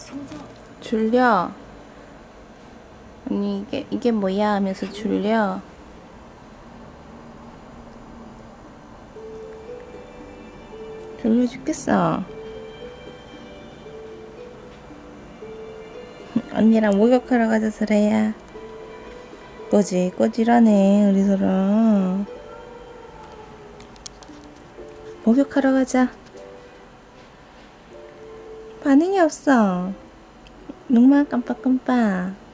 졸려. 아니 이게 뭐야 하면서 졸려. 졸려 죽겠어. 언니랑 목욕하러 가자 설아야. 꼬질꼬질하네 우리 설아. 목욕하러 가자. 반응이 없어. 눈만 깜빡깜빡.